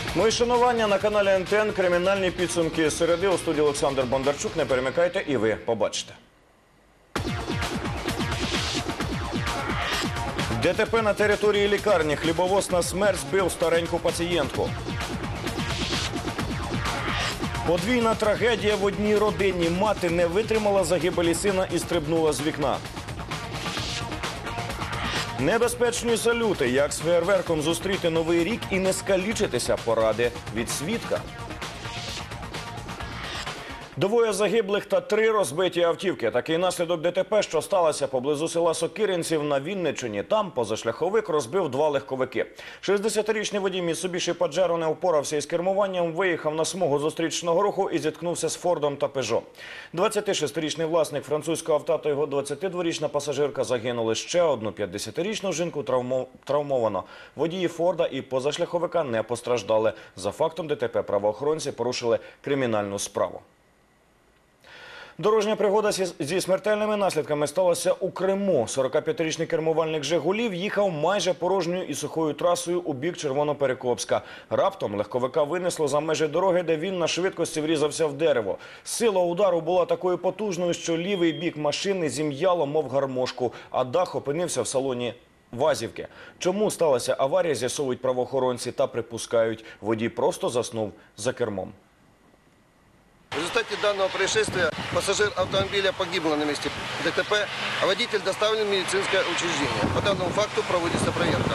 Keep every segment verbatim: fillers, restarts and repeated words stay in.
Мої шанування на каналі Ен Те Ен. Кримінальні підсумки середи. У студії Олександр Бондарчук. Не перемикайте і ви побачите. Де Те Пе на території лікарні. Хлібовоз на смерть збив стареньку пацієнтку. Подвійна трагедія в одній родині. Мати не витримала загибелі сина і стрибнула з вікна. Небезпечні салюти. Як з феєрверком зустріти новий рік і не скалічитися. Поради від свідка. Двоє загиблих та три розбиті автівки. Такий наслідок Де Те Пе, що сталося поблизу села Сокиринців на Вінниччині. Там позашляховик розбив два легковики. шістдесятирічний водій Mitsubishi Pajero не впорався із кермуванням, виїхав на смугу зустрічного руху і зіткнувся з Фордом та Пежо. двадцятишестирічний власник французького авто та його двадцятидворічна пасажирка загинули. Ще одну п'ятдесятирічну жінку травмовано. Водії Форда і позашляховика не постраждали. За фактом Де Те Пе правоохоронці порушили кримінальну справу. Дорожня пригода зі смертельними наслідками сталася у Криму. сорокап'ятирічний кермувальник «Жигулів» їхав майже порожньою і сухою трасою у бік Червоноперекопська. Раптом легковика винесло за межі дороги, де він на швидкості врізався в дерево. Сила удару була такою потужною, що лівий бік машини зім'яло, мов гармошку, а дах опинився в салоні Вазівки. Чому сталася аварія, з'ясовують правоохоронці та припускають, водій просто заснув за кермом. В результате данного происшествия пассажир автомобиля погибла на месте Де Те Пе, а водитель доставлен в медицинское учреждение. По данному факту проводится проверка.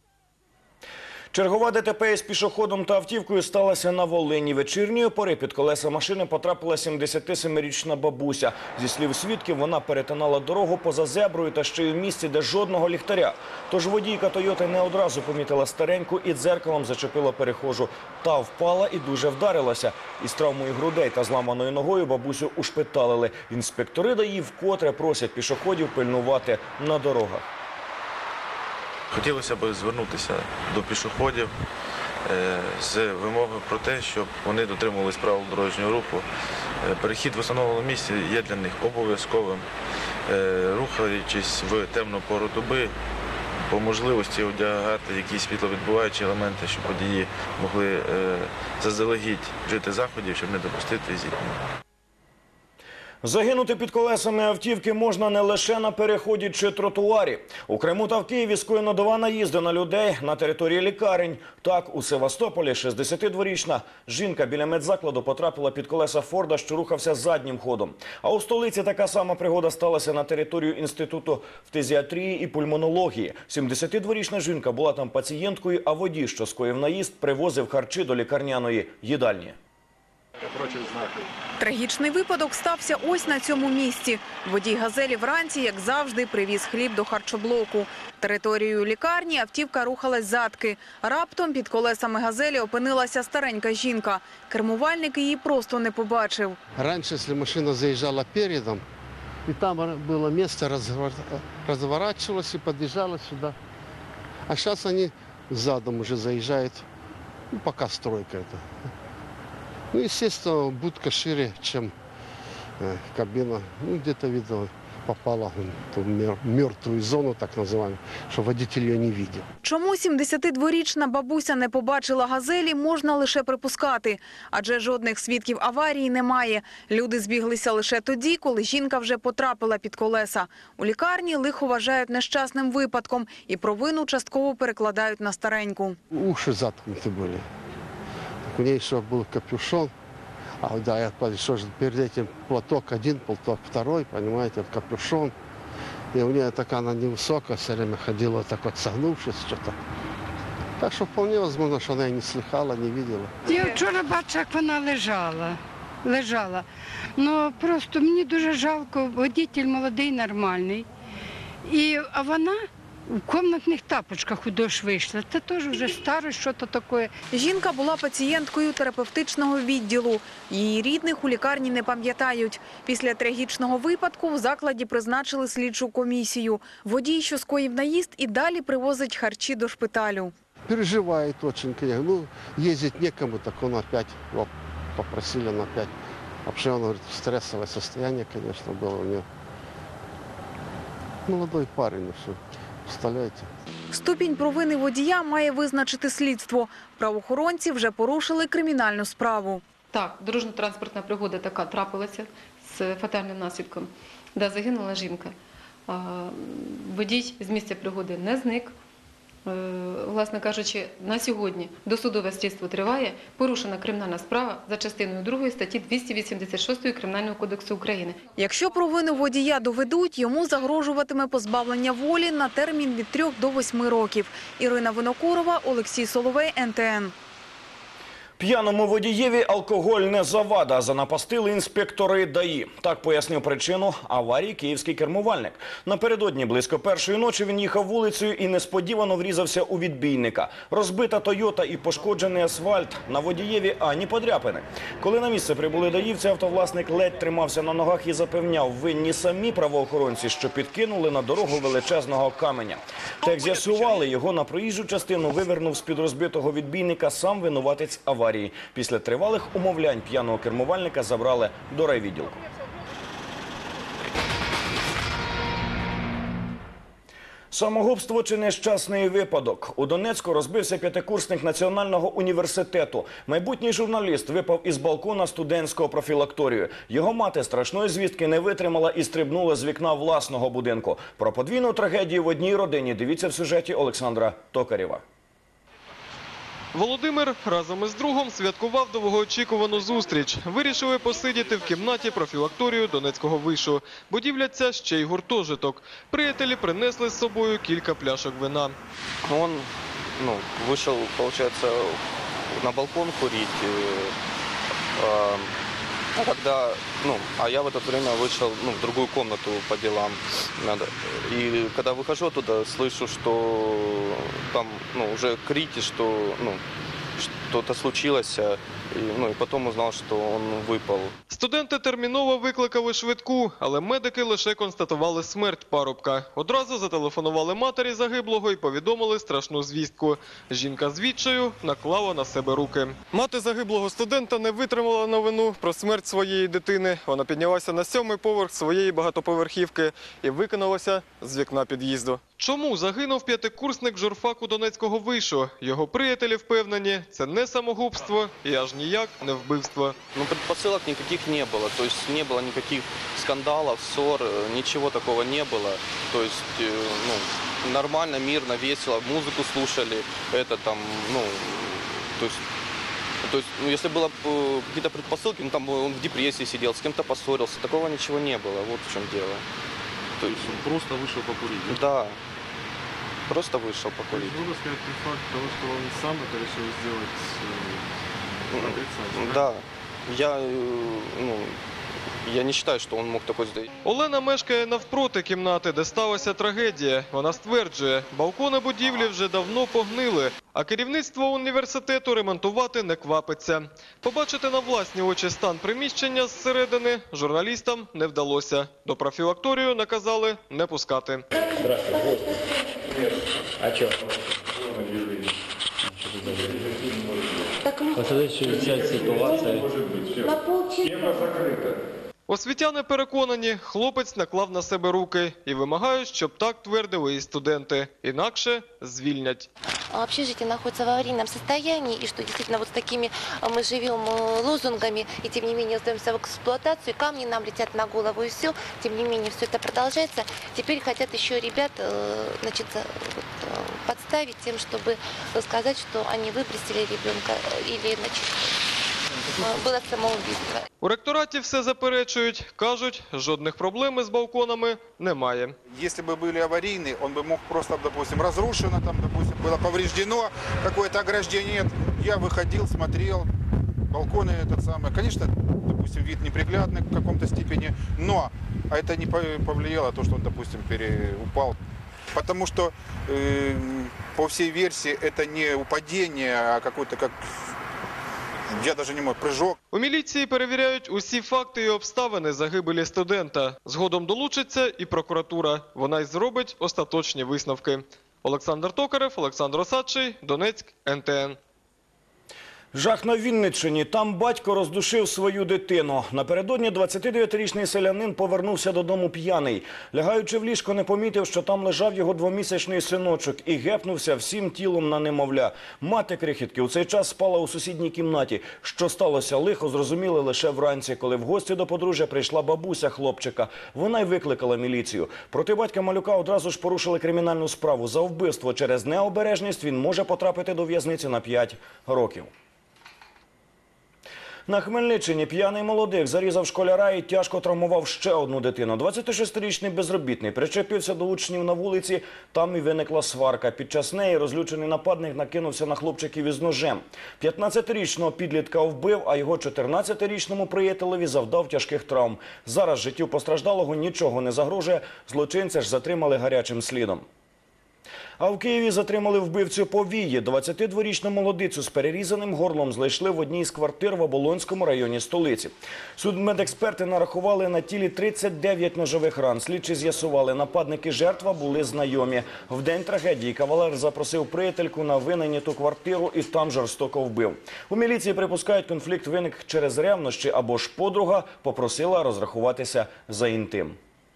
Чергова Де Те Пе із пішоходом та автівкою сталася на Волині. Вечірньої пори під колеса машини потрапила сімдесятисемирічна бабуся. Зі слів свідків, вона перетинала дорогу поза зеброю та ще й у місці, де жодного ліхтаря. Тож водійка «Тойоти» не одразу помітила стареньку і дзеркалом зачепила перехожу. Та впала і дуже вдарилася. Із травмою грудей та зламаною ногою бабусю ушпиталили. Інспектори ДАІ вкотре просять пішоходів пильнувати на дорогах. Хотілося б звернутися до пішоходів з вимогою про те, щоб вони дотримувались правил дорожнього руху. Перехід в встановленому місці є для них обов'язковим. Рухаючись в темну пору доби, по можливості одягати якісь світловідбиваючі елементи, щоб водії могли заздалегідь вжити заходів, щоб не допустити зіткнення. Загинути під колесами автівки можна не лише на переході чи тротуарі. У Криму та в Києві скоєно два наїзди на людей на території лікарень. Так, у Севастополі шістдесятидворічна жінка біля медзакладу потрапила під колеса Форда, що рухався заднім ходом. А у столиці така сама пригода сталася на територію Інституту фтизіатрії і пульмонології. сімдесятидворічна жінка була там пацієнткою, а водій, що скоїв наїзд, привозив харчі до лікарняної їдальні. Трагічний випадок стався ось на цьому місці. Водій «Газелі» вранці, як завжди, привіз хліб до харчоблоку. Територією лікарні автівка рухалась задки. Раптом під колесами «Газелі» опинилася старенька жінка. Кермувальник її просто не побачив. Раніше, якщо машина заїжджала передом, і там було місце, розворачувалося і під'їжджала сюди. А зараз вони задом вже заїжджають, ну, поки стройка. Ну, естественно, будка шире, чем э, кабина. Ну, где-то, видно, попала в мертвую зону, так называемую, что водитель ее не видел. Чому сімдесятидворічна бабуся не побачила «Газелі», можна лише припускати. Адже жодних свідків аварії немає. Люди збіглися лише тоді, коли жінка вже потрапила під колеса. У лікарні лихо вважають нещасним випадком і провину частково перекладають на стареньку. Уши заткнуты были. У нее еще был капюшон, а да, я подошел, перед этим платок один, платок второй, понимаете, капюшон. И у нее такая она невысокая, все время ходила так вот согнувшись что-то. Так что вполне возможно, что она и не слыхала, не видела. Я вчора бачила, як вона лежала. лежала. Ну, просто мені дуже жалко, водитель молодий, нормальний. І, а вона в комнатних тапочках у дощ вийшла. Це теж вже старе, що то таке. Жінка була пацієнткою терапевтичного відділу. Її рідних у лікарні не пам'ятають. Після трагічного випадку в закладі призначили слідчу комісію. Водій, що скоїв наїзд, і далі привозить харчі до шпиталю. Переживает очень, конечно. Ну, ездить некому, так он опять, вот, попросили он опять. Вообще, он говорит, стрессовое состояние, конечно, было у него. Молодой парень, ну что, представляете. Ступінь провини водія має визначити слідство. Правоохоронці вже порушили кримінальну справу. Так, дорожньо-транспортна пригода така трапилася з фатальним наслідком, де загинула жінка. А, Водій з місця пригоди не зник. Е, Власне кажучи, на сьогодні досудове слідство триває. Порушена кримінальна справа за частиною другої статті двісті вісімдесят шість Кримінального кодексу України. Якщо провину водія доведуть, йому загрожуватиме позбавлення волі на термін від трьох до восьми років. Ірина Винокурова, Олексій Соловей, ен те ен. П'яному водієві алкоголь не завада, занапастили інспектори ДАІ. Так пояснив причину аварії київський кермувальник. Напередодні близько першої ночі він їхав вулицею і несподівано врізався у відбійника. Розбита «Тойота» і пошкоджений асфальт. На водієві ані подряпини. Коли на місце прибули даївці, автовласник ледь тримався на ногах і запевняв, винні самі правоохоронці, що підкинули на дорогу величезного каменя. Та як з'ясували, його на проїжджу частину вивернув з-під розбитого відбійника сам винуватець аварії. Після тривалих умовлянь п'яного кермувальника забрали до райвідділку. Самогубство чи нещасний випадок? У Донецьку розбився п'ятикурсник Національного університету. Майбутній журналіст випав із балкона студентського профілакторію. Його мати страшної звістки не витримала і стрибнула з вікна власного будинку. Про подвійну трагедію в одній родині дивіться в сюжеті Олександра Токарєва. Володимир разом із другом святкував довгоочікувану зустріч. Вирішили посидіти в кімнаті профілакторію Донецького вишу. Будівля ця ще й гуртожиток. Приятелі принесли з собою кілька пляшок вина. Он ну, вышел, получается, на балкон курить. Э, э, когда, ну, а я в это время вышел ну, в другую комнату по делам. Надо. И когда выхожу оттуда, слышу, что там ну, уже крики, что ну, что-то случилось. І, ну, і потім узнав, що він випав. Студенти терміново викликали швидку, але медики лише констатували смерть парубка. Одразу зателефонували матері загиблого і повідомили страшну звістку. Жінка з відчаю наклала на себе руки. Мати загиблого студента не витримала новину про смерть своєї дитини. Вона піднялася на сьомий поверх своєї багатоповерхівки і викинулася з вікна під'їзду. Чому загинув п'ятикурсник журфаку Донецького вишу? Його приятелі впевнені, це не самогубство і аж ніяк не вбивство. Ну, предпосылок никаких не было, то есть не было никаких скандалов, ссор, ничего такого не было. То есть, ну, нормально, мирно, весело, музыку слушали, это там, ну, то есть, то есть, ну, если было какие-то предпосылки, ну, там он в депрессии сидел, с кем-то поссорился, такого ничего не было, вот в чем дело. То есть, он просто вышел покурить? Да, просто вышел покурить. Можно сказать, факт того, что он сам это решил сделать, отрицать? Да, я, ну, я не считаю, что он мог такое сделать. Олена мешкає навпроти кімнати, де сталася трагедія. Вона стверджує, балкони будівлі вже давно погнили, а керівництво університету ремонтувати не квапиться. Побачити на власні очі стан приміщення зсередини журналістам не вдалося. До профілакторію наказали не пускати. Здравствуйте. А что? Посмотрите, вся ситуация. Освітяни переконані, хлопець наклав на себе руки і вимагають, щоб так твердили і студенти. Інакше звільнять. Общежитие находится в аварийном состоянии, и что действительно вот с такими мы живем лозунгами, и тем не менее сдаемся в эксплуатацию, камни нам летят на голову и все, тем не менее все это продолжается. Теперь хотят еще ребят значит, подставить тем, чтобы сказать, что они выбросили ребенка или значит, було самоубийство. У ректораті все заперечують. Кажуть, жодних проблем із балконами немає. Если бы были аварийные, он бы мог просто, допустим, разрушено, там, допустим, было повреждено какое-то ограждение. Нет, я выходил, смотрел, балконы этот самый. Конечно, допустим, вид неприглядный в каком-то степени, но это не повлияло то, что он, допустим, переупал. Потому что, э, по всей версии, это не упадение, а какой-то как... Я даже не мой прыжок. У міліції перевіряють усі факти і обставини загибелі студента. Згодом долучиться і прокуратура. Вона й зробить остаточні висновки. Олександр Токарєв, Олександр Осадчий, Донецьк, ен те ен. Жах на Вінниччині. Там батько роздушив свою дитину. Напередодні двадцятидев'ятирічний селянин повернувся додому п'яний. Лягаючи в ліжко, не помітив, що там лежав його двомісячний синочок і гепнувся всім тілом на немовля. Мати крихітки у цей час спала у сусідній кімнаті. Що сталося лихо, зрозуміли лише вранці, коли в гості до подружжя прийшла бабуся хлопчика. Вона й викликала міліцію. Проти батька малюка одразу ж порушили кримінальну справу. За вбивство через необережність він може потрапити до в'язниці на п'ять років. На Хмельниччині п'яний молодик зарізав школяра і тяжко травмував ще одну дитину. двадцятишестирічний безробітний причепився до учнів на вулиці, там і виникла сварка. Під час неї розлючений нападник накинувся на хлопчиків із ножем. п'ятнадцятирічного підлітка вбив, а його чотирнадцятирічному приятелеві завдав тяжких травм. Зараз життю постраждалого нічого не загрожує, злочинця ж затримали гарячим слідом. А в Києві затримали вбивцю Повії. двадцятидворічну молодицю з перерізаним горлом знайшли в одній з квартир в Оболонському районі столиці. Судмедексперти нарахували на тілі тридцять дев'ять ножових ран. Слідчі з'ясували, нападники жертва були знайомі. В день трагедії кавалер запросив приятельку на винайняту квартиру і там жорстоко вбив. У міліції припускають, конфлікт виник через ревнощі або ж подруга попросила розрахуватися за інтим.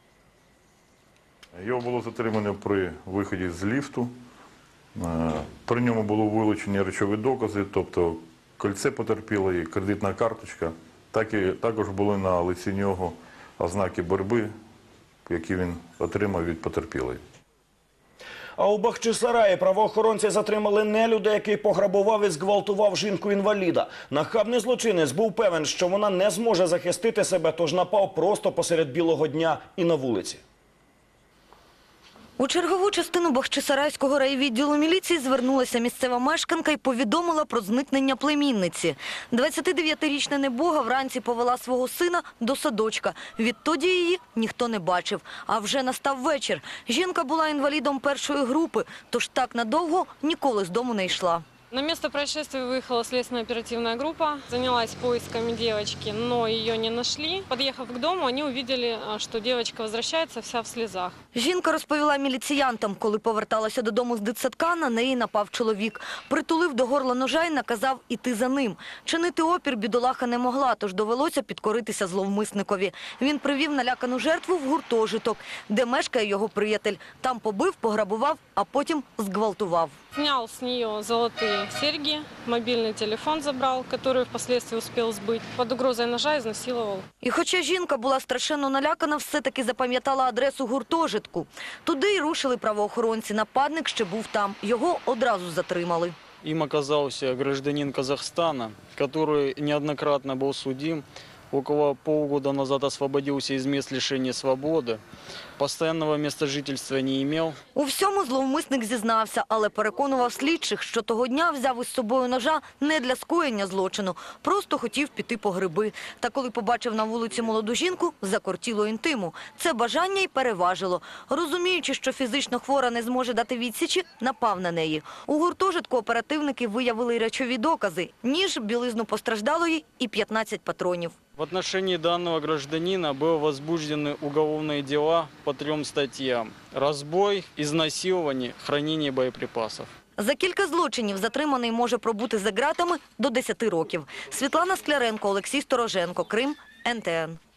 Його було затримано при виході з ліфту. При ньому було вилучені речові докази, тобто кольце потерпілої, кредитна карточка. Так і, також були на лиці нього ознаки боротьби, які він отримав від потерпілої. А у Бахчисараї правоохоронці затримали нелюда, який пограбував і зґвалтував жінку-інваліда. Нахабний злочинець був певен, що вона не зможе захистити себе, тож напав просто посеред білого дня і на вулиці. У чергову частину Бахчисарайського райвідділу міліції звернулася місцева мешканка і повідомила про зникнення племінниці. двадцятидев'ятирічна небога вранці повела свого сина до садочка. Відтоді її ніхто не бачив. А вже настав вечір. Жінка була інвалідом першої групи, тож так надовго ніколи з дому не йшла. На место происшествия выехала следственно-оперативная группа, занялась поисками девочки, но ее не нашли. Подъехав к дому, они увидели, что девочка возвращается вся в слезах. Жінка розповіла міліціянтам, коли поверталася додому з дитсадка, на неї напав чоловік. Притулив до горла ножа і наказав іти за ним. Чинити опір бідолаха не могла, тож довелося підкоритися зловмисникові. Він привів налякану жертву в гуртожиток, де мешкає його приятель. Там побив, пограбував, а потім зґвалтував. Снял с нее золотые серьги, мобильный телефон забрал, который впоследствии успел сбыть. Под угрозой ножа изнасиловал. І хоча жінка була страшенно налякана, все-таки запам'ятала адресу гуртожитку. Туди й рушили правоохоронці. Нападник ще був там. Його одразу затримали. Им оказался гражданин Казахстана, который неоднократно был судим. Около полгода назад освободился из мест лишения свободы. Постоянного места жительства не имел. У всьому зловмисник зізнався, але переконував слідчих, що того дня взяв із собою ножа не для скоєння злочину, просто хотів піти по гриби. Та коли побачив на вулиці молоду жінку, закортіло інтиму. Це бажання й переважило. Розуміючи, що фізично хвора не зможе дати відсічі, напав на неї. У гуртожитку оперативники виявили й речові докази – ніж, білизну постраждалої і п'ятнадцять патронів. В отношении данного гражданина были возбуждены уголовные дела по трем статьям: разбой, изнасилование, хранение боеприпасов. За кілька злочинів затриманий може пробути за ґратами до десяти років. Світлана Скляренко, Олексій Стороженко, Крим, ен те ен.